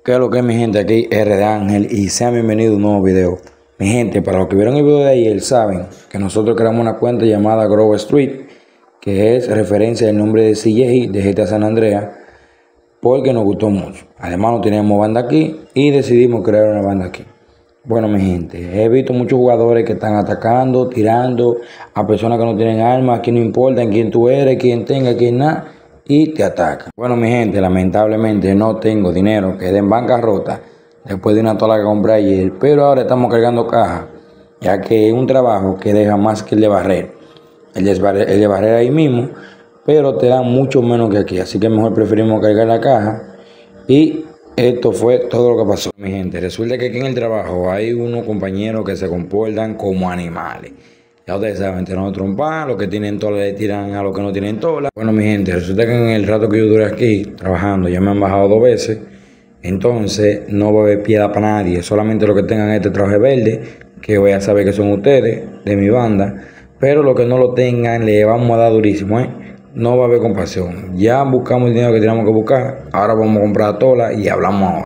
¿Qué es lo que es, mi gente? Aquí R Ángel y sean bienvenidos a un nuevo video. Mi gente, para los que vieron el video de ayer saben que nosotros creamos una cuenta llamada Grove Street, que es referencia al nombre de CJ de GTA San Andreas, porque nos gustó mucho. Además no teníamos banda aquí y decidimos crear una banda aquí. Bueno, mi gente, he visto muchos jugadores que están atacando, tirando a personas que no tienen armas. Aquí no importa en quién tú eres, quién tenga, quién nada, y te atacan. Bueno, mi gente, lamentablemente no tengo dinero, quedé en bancarrota después de una tola que compré ayer, pero ahora estamos cargando caja, ya que es un trabajo que deja más que el de barrer. El de barrer ahí mismo, pero te dan mucho menos que aquí, así que mejor preferimos cargar la caja. Y esto fue todo lo que pasó, mi gente. Resulta que aquí en el trabajo hay unos compañeros que se comportan como animales. Ya ustedes saben, tenemos trompas, los que tienen tola le tiran a los que no tienen tola. Bueno, mi gente, resulta que en el rato que yo duré aquí trabajando ya me han bajado 2 veces. Entonces no va a haber piedad para nadie, solamente los que tengan este traje verde, que voy a saber que son ustedes, de mi banda. Pero los que no lo tengan, le vamos a dar durísimo, No va a haber compasión. Ya buscamos el dinero que teníamos que buscar. Ahora vamos a comprar tola y hablamos ahora.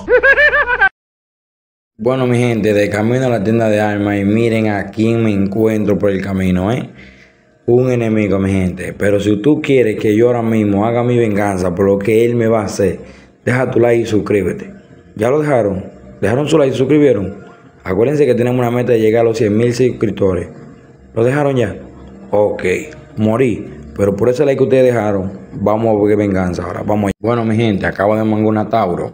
Bueno, mi gente, de camino a la tienda de armas y miren a quién me encuentro por el camino, Un enemigo, mi gente. Pero si tú quieres que yo ahora mismo haga mi venganza por lo que él me va a hacer, deja tu like y suscríbete. ¿Ya lo dejaron? ¿Dejaron su like y suscribieron? Acuérdense que tenemos una meta de llegar a los 100,000 suscriptores. ¿Lo dejaron ya? Ok, morí. Pero por ese like que ustedes dejaron, vamos a ver venganza ahora. Vamos allá. Bueno, mi gente, acabo de mangar una Tauro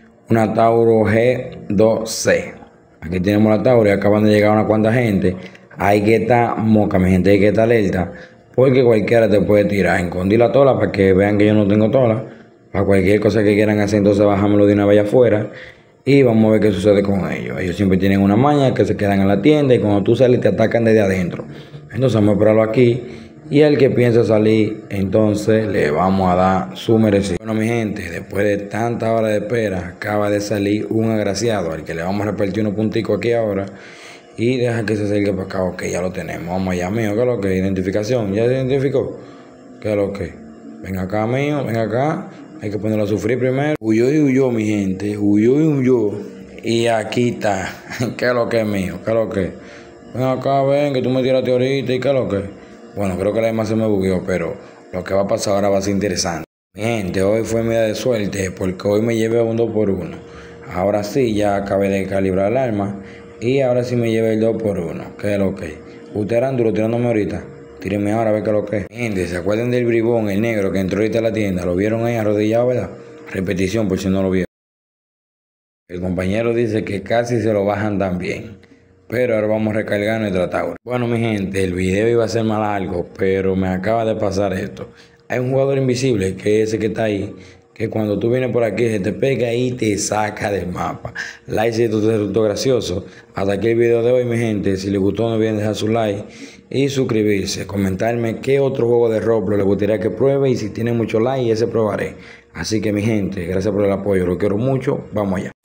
G2C. Aquí tenemos la Tauro y acaban de llegar una cuanta gente. Hay que estar moca, mi gente, hay que estar alerta, porque cualquiera te puede tirar. Escondí la tola para que vean que yo no tengo tola. Para cualquier cosa que quieran hacer, entonces bájamelo de una vez afuera y vamos a ver qué sucede con ellos. Ellos siempre tienen una maña que se quedan en la tienda y cuando tú sales te atacan desde adentro. Entonces vamos a esperarlo aquí y el que piensa salir, entonces le vamos a dar su merecido. Bueno, mi gente, después de tantas horas de espera, acaba de salir un agraciado al que le vamos a repartir unos punticos aquí ahora. Y deja que se acerque para acá. Ok, ya lo tenemos. Vamos allá, mío. ¿Qué es lo que? Identificación. ¿Ya se identificó? ¿Qué es lo que? Ven acá, mío. Ven acá. Hay que ponerlo a sufrir primero. Huyó y huyó, mi gente. Huyó y huyó. Y aquí está. ¿Qué es lo que, mío? ¿Qué es lo que? Ven acá, ven, que tú me tiraste ahorita. ¿Y qué es lo que? Bueno, creo que la demás se me bugueó, pero lo que va a pasar ahora va a ser interesante. Mi gente, hoy fue mi día de suerte porque hoy me llevé un 2x1. Ahora sí, ya acabé de calibrar el arma. Y ahora sí me llevé el 2x1. ¿Qué es lo que? Ustedes eran duros tirándome ahorita. Tírenme ahora a ver qué es lo que es. Gente, ¿se acuerdan del bribón, el negro que entró ahorita a la tienda? ¿Lo vieron ahí arrodillado, verdad? Repetición por si no lo vieron. El compañero dice que casi se lo bajan también. Pero ahora vamos a recargar nuestra Tauro. Bueno, mi gente, el video iba a ser más largo, pero me acaba de pasar esto. Hay un jugador invisible, que es ese que está ahí, que cuando tú vienes por aquí se te pega y te saca del mapa. Like si esto te resultó gracioso. Hasta aquí el video de hoy, mi gente. Si les gustó, no olviden dejar su like y suscribirse. Comentarme qué otro juego de Roblox les gustaría que pruebe y si tienen mucho like, ese probaré. Así que, mi gente, gracias por el apoyo. Lo quiero mucho. Vamos allá.